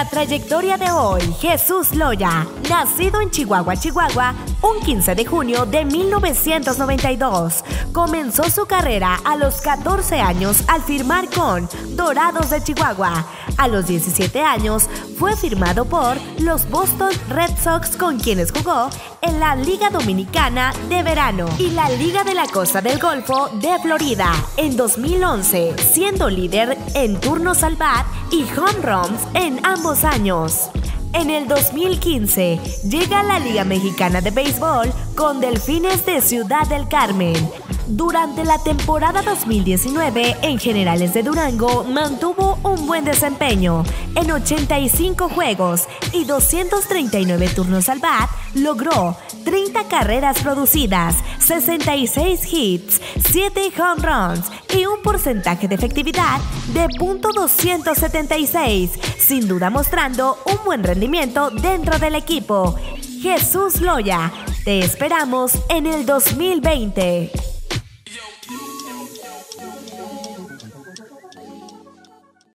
La trayectoria de hoy, Jesús Loya, nacido en Chihuahua, Chihuahua, un 15 de junio de 1992. Comenzó su carrera a los 14 años al firmar con Dorados de Chihuahua. A los 17 años fue firmado por los Boston Red Sox, con quienes jugó en la Liga Dominicana de Verano y la Liga de la Costa del Golfo de Florida. En 2011, siendo líder en turnos al bat y home runs en ambos años. En el 2015, llega a la Liga Mexicana de Béisbol con Delfines de Ciudad del Carmen. Durante la temporada 2019, en Generales de Durango, mantuvo un buen desempeño. En 85 juegos y 239 turnos al bat, logró 30 carreras producidas, 66 hits, 7 home runs y un porcentaje de efectividad de .276, sin duda mostrando un buen rendimiento dentro del equipo. Jesús Loya, te esperamos en el 2020.